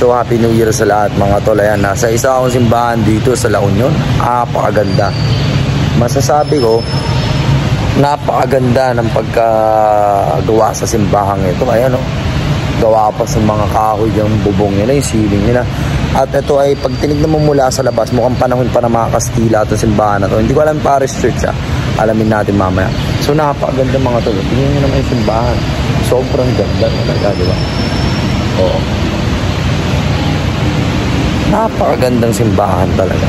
So Happy New Year sa lahat mga tol. Ayan, nasa isa akong simbahan dito sa La Union. Napakaganda. Masasabi ko, napakaganda ng pagkagawa sa simbahang ito. Ayan, oh, gawa pa sa mga kahoy yung bubong nila, yung ceiling nila. At ito ay pag tinignan mo mula sa labas, mukhang panahon pa ng mga Kastila at simbahan na to. Hindi ko alam Paris Church, alamin natin mamaya. So napakaganda mga tol. Tingnan nyo naman yung simbahan. Sobrang ganda talaga, di ba? Oo. Napakagandang simbahan talaga.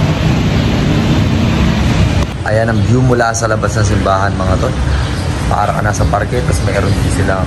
Ayan ang view mula sa labas ng simbahan mga tol. Para ka nasa parke, tapos mayroon din silang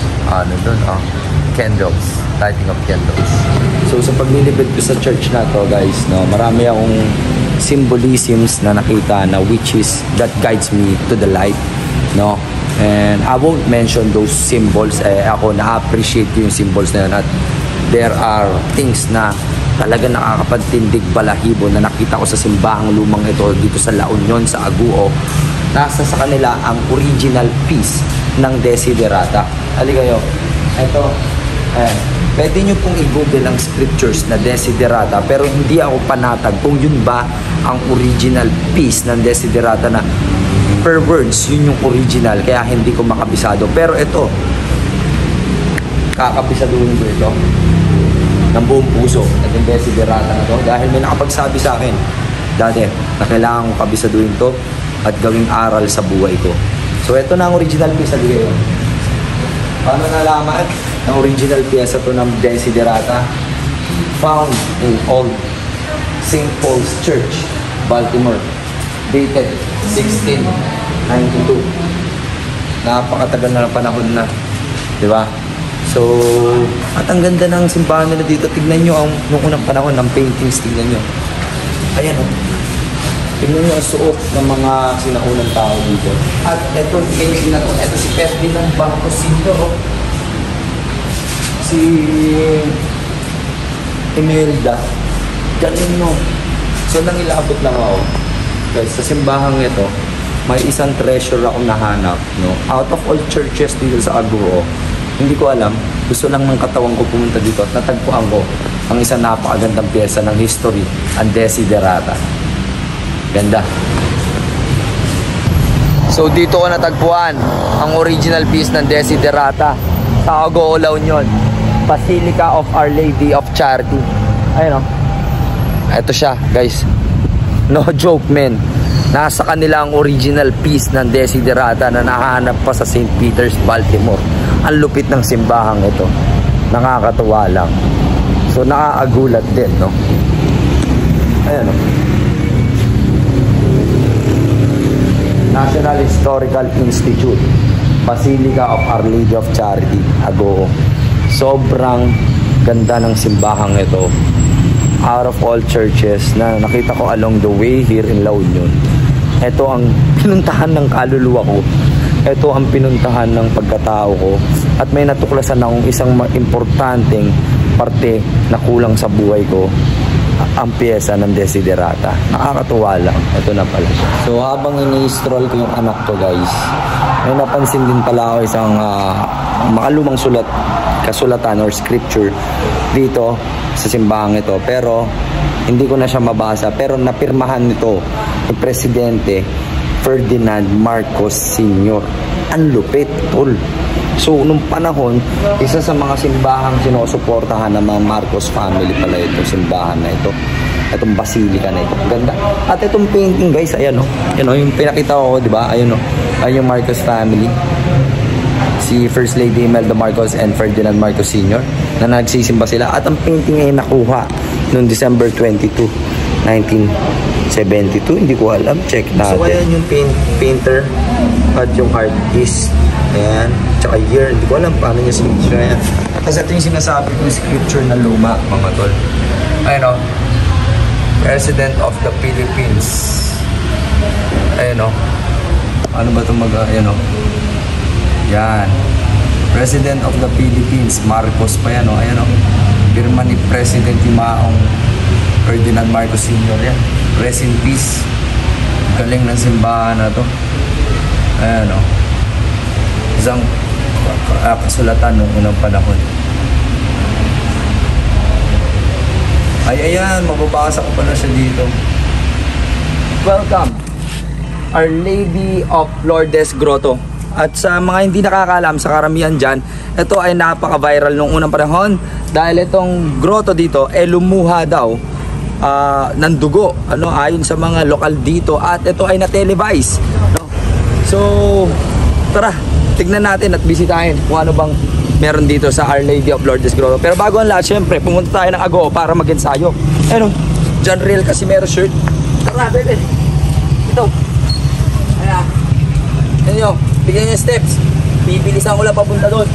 candles, lighting of candles. So sa paglilibid ko sa church na to guys, no, marami akong symbolisms na nakita na which is that guides me to the light, no. And I won't mention those symbols. Ako na-appreciate ko yung symbols na yun, at there are things na talaga nakakapagtindig balahibo na nakita ko sa simbahang lumang ito dito sa La Union, sa Aguo. Nasa sa kanila ang original piece ng Desiderata. Ali kayo, ito, pwede nyo pong i-google ang scriptures na Desiderata, pero hindi ako panatag kung yun ba ang original piece ng Desiderata, na per words yun yung original, kaya hindi ko makabisado. Pero ito, kakabisaduhin ko ito ng buong puso, itong Desiderata na to, dahil may nakapagsabi sa akin dati na kailangan ko kabisaduhin to at gawing aral sa buhay ko. So ito na ang original piece. Sabi kayo, paano nalaman ang original piece to ng Desiderata? Found in Old St. Paul's Church, Baltimore, dated 1692. Napakatagal na panahon na, di ba? So, at ang ganda ng simbahan nila dito. Tignan nyo yung unang panahon ng paintings. Tignan nyo. Ayan, oh. Tignan nyo ang suot ng mga sinaunang tao dito. At ito, painting na to. Ito si Ferdinand Marcos Sr. Oh. Si Imelda. Galing, no. So, nangilabot lang ako. Guys, sa simbahang ito, may isang treasure ako nahanap, no. Out of all churches dito sa Aguo, hindi ko alam, gusto lang ng katawan ko pumunta dito at natagpuan ko ang isang napakagandang pyesa ng history, ang Desiderata. Ganda. So dito ko natagpuan ang original piece ng Desiderata sa Aguo, La Union, Basilica of Our Lady of Charity. Ayun, oh. Ito siya, guys. No joke, men. Nasa kanila ang original piece ng Desiderata na nahanap pa sa St. Peter's, Baltimore. Ang lupit ng simbahang ito. Nakakatuwa lang. So nakaagulat din, no? Ayan, no? National Historical Institute, Basilica of Our Lady of Charity, Aguo. Sobrang ganda ng simbahang ito. Out of all churches na nakita ko along the way here in La Union, ito ang pinuntahan ng kaluluwa ko. Ito ang pinuntahan ng pagkatao ko. At may natuklasan akong isang importanteng parte na kulang sa buhay ko, ang piyesa ng Desiderata. Nakakatuwa lang. Ito na pala siya. So habang ini-stroll ko yung anak ko guys, may napansin din pala ako isang makalumang kasulatan or scripture dito sa simbahang ito. Pero hindi ko na siya mabasa. Pero napirmahan nito yung Presidente Ferdinand Marcos Sr. Ang lupit, tol. So, nung panahon, isa sa mga simbahang sinusuportahan ng mga Marcos family pala ito, simbahan na ito. Itong basilika na ito. Ganda. At itong painting, guys, ayan, oh. Yan, oh, yung pinakita ko, di ba? Ayun, oh. Ayun yung Marcos family. Si First Lady Imelda Marcos and Ferdinand Marcos Sr. na nagsisimba sila. At ang painting ay nakuha noong December 22, 1972. Hindi ko alam. Check natin. So, ayan yung painter at yung artist. Ayan. Tsaka year. Hindi ko alam paano yung signature. Ayan. Kasi ito yung sinasabi ko, scripture na luma, mga tol. Ayan, o. President of the Philippines. Ayan, o. Ano ba itong ayan, o. Yan. President of the Philippines. Marcos pa yan, o. Ayan, o. Pirma ni President Yumaong Ferdinand Marcos Sr. Yan. Rest in peace. Galing ng simbahan na to. Ayan, o. Isang kasulatan noong unang panahon. Ay, ayan, mababasa ko pala siya dito. Welcome, Our Lady of Lourdes Grotto. At sa mga hindi nakakaalam, sa karamihan dyan, ito ay napaka-viral nung unang panahon dahil itong grotto dito lumuha daw ng dugo, ayon sa mga lokal dito, at ito ay na-televise, no? So tara, tignan natin at bisitahin kung ano bang meron dito sa Our Lady of Lourdes Grotto. Pero bago ang lahat, syempre pumunta tayo ng Agoo para mag-ensayo. John Real Casimero shirt. Tara, bebe, ito, ayan, nyo, bigyan nyo steps. Bibilisan ko lang papunta doon.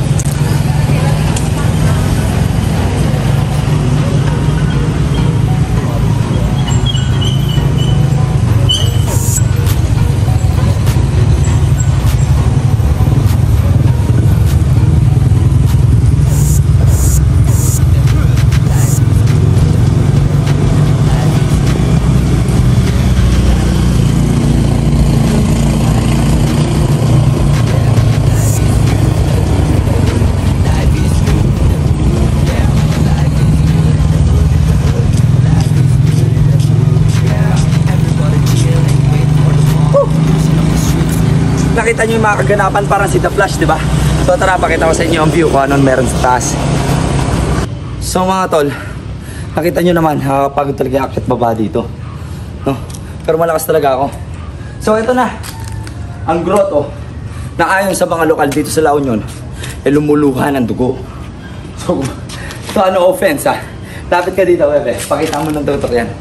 Nakita nyo yung mga kaganapan, parang si The Flash, di ba? So tara, pakita ko sa inyo ang view kung anong meron sa taas. So mga tol, nakita nyo naman, pagod talaga yung akyat baba dito, no? Pero malakas talaga ako. So ito na, ang grotto na ayon sa mga lokal dito sa La Union, lumuluha ng dugo. So ano offense, ha? Lapit ka dito, bebe. Pakita mo ng tutok yan.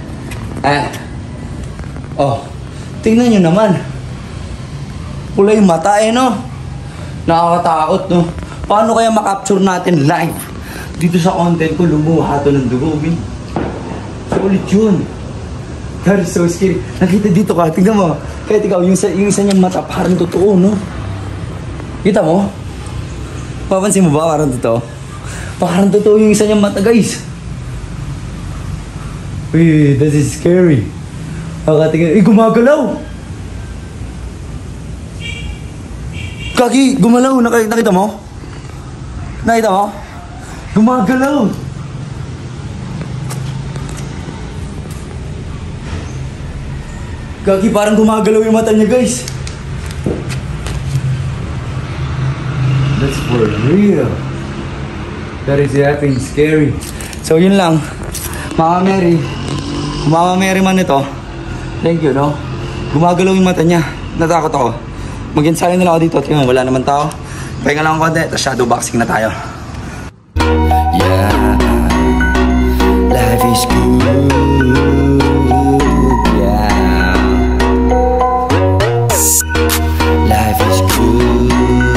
Oh, tingnan nyo naman. Pula yung mata, no? Nakakatakot, no? Paano kaya makapture natin live dito sa content ko? Lumuha to ng dugo, min. Sulit yun. That is so scary. Nakita dito ka, tingnan mo. Kahit ikaw, yung isa niyang mata, parang totoo, no? Kita mo? Papansin mo ba, parang totoo? Parang totoo yung isa niyang mata, guys. Uy, this is scary. Nakatingin, gumagalaw! Kaki, gumalaw. Nakita mo? Nakita mo? Gumagalaw. Kaki, parang gumagalaw yung mata niya, guys. That's for real. That is effing scary. So, yun lang. Mama Mary man ito. Thank you, no? Gumagalaw yung mata niya. Natakot ako. Mag-ensayo na lang ako dito. Tingnan, wala naman tao. Pahinga lang ang konti. Tapos shadow boxing na tayo. Yeah, life is good. Yeah, life is good.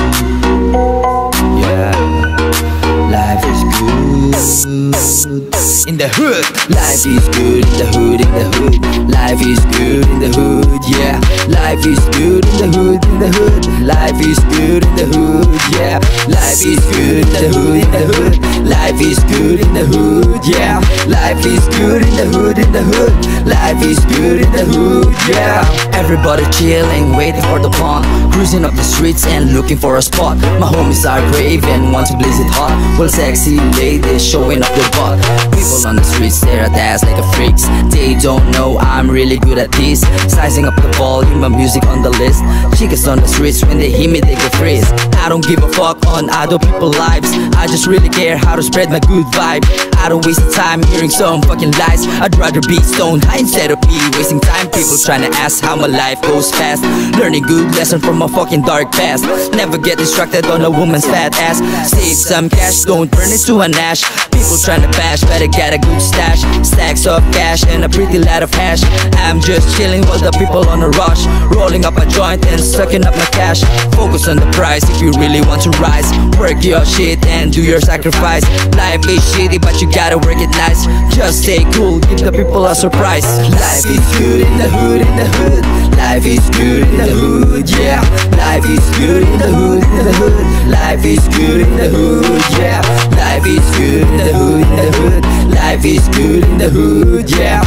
Yeah, life is good. In the hood, life is good. In the hood, in the hood. Life is good in the hood, yeah. Life is good in the hood, in the hood. Life is good in the hood, yeah. Life is good in the hood, in the hood. Life is good in the hood, yeah. Life is good in the hood, in the hood. Life is good in the hood, yeah. Everybody chilling, waiting for the fun. Cruising up the streets and looking for a spot. My homies are brave and want to blaze it hot. Well, sexy ladies showing off their butt. People on the streets stare at ass like a freaks. They don't know I'm really good at this. Sizing up the volume, my music on the list. Chicas on the streets, when they hear me they go freeze. I don't give a fuck on other people's lives. I just really care how to spread my good vibe. I don't waste time hearing some fucking lies. I'd rather be stoned high instead of be wasting time. People trying to ask how my life goes fast. Learning good lesson from a fucking dark past. Never get distracted on a woman's fat ass. Save some cash, don't turn it to an ash. People trying to bash, better get a good stash. Stacks of cash and a pretty lot of hash. I'm just chilling while the people on a rush. Rolling up a joint and sucking up my cash. Focus on the price if you really want to rise. Work your shit and do your sacrifice. Life is shitty but you gotta work it nice. Just stay cool, give the people a surprise. Life is good in the hood, in the hood. Life is good in the hood, yeah. Life is good in the hood, in the hood. Life is good in the hood, yeah. Life is good in the hood, in the hood. Life is good in the hood, yeah. Life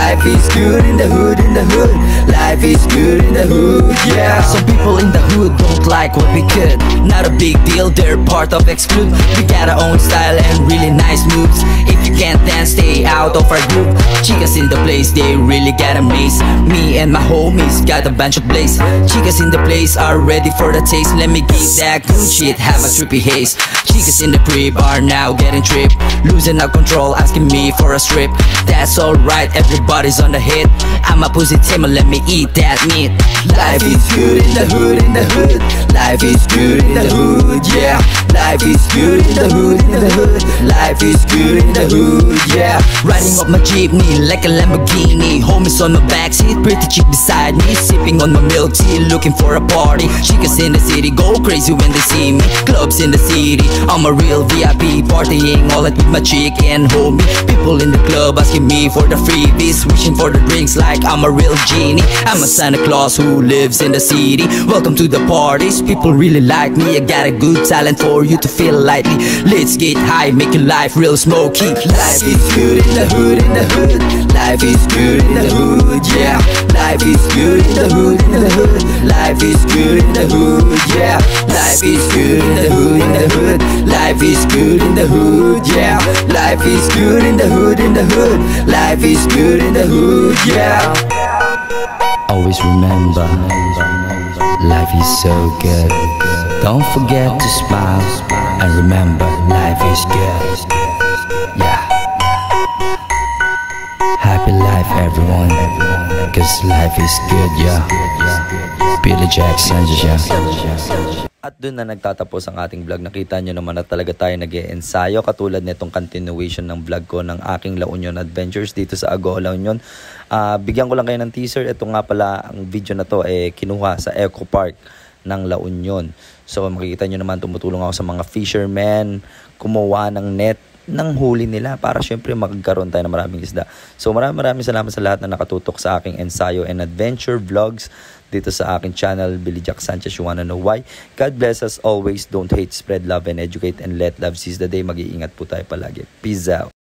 Life is good in the hood, in the hood. Life is good in the hood, yeah. Some people in the hood don't like what we could. Not a big deal, they're part of Exclude. We got our own style and really nice moves. If you can't dance, stay out of our group. Chicas in the place, they really got a maze. Me and my homies got a bunch of blaze. Chicas in the place are ready for the taste. Let me give that good shit, have a trippy haze. Chicas in the crib are now getting tripped, losing our control, asking me for a strip. That's alright, everybody's on the hit. I'm a pussy tamer, let me eat that meat. Life is good in the hood, in the hood. Life is good in the hood, yeah. Life is good in the hood, in the hood. Life is good in the hood, yeah. Riding up my jeepney like a Lamborghini. Homies on my backseat, pretty chick beside me, sipping on my milk tea, looking for a party. Chicas in the city go crazy when they see me. Clubs in the city, I'm a real VIP, partying all night with my chick and homie. People in the club asking me for the freebies, wishing for the drinks like I'm a real genie. I'm a Santa Claus who lives in the city. Welcome to the parties, people really like me. I got a good talent for you to feel lightly. Let's get high, make your life real smoky. Life is good in the hood, in the hood. Life is good in the hood, yeah. Life is good in the hood, in the hood. Life is good in the hood, yeah. Life is good in the hood, in the hood. Life is good in the hood, yeah. Life is good in the hood, in the hood. Life is good in the hood, yeah. Always remember, life is so good. Don't forget to smile and remember, life is good. Yeah. Happy life everyone, cause life is good, yeah. Billy Jackson, yeah. At dun na nagtatapos ang ating vlog. Nakita nyo naman na talaga tayo nag-e-ensayo, katulad nitong continuation ng vlog ko ng aking La Union Adventures dito sa Agoo, La Union. Bigyan ko lang kayo ng teaser. Ito nga pala, ang video na to kinuha sa Eco Park ng La Union. So makikita nyo naman, tumutulong ako sa mga fishermen kumuha ng net ng huli nila para syempre magkaroon tayo ng maraming isda. So maraming salamat sa lahat na nakatutok sa aking ensayo and adventure vlogs dito sa aking channel, Billy Jack Sanchez. You wanna know why? God bless us always. Don't hate, spread love and educate, and let love seize the day. Mag-iingat po tayo palagi. Peace out.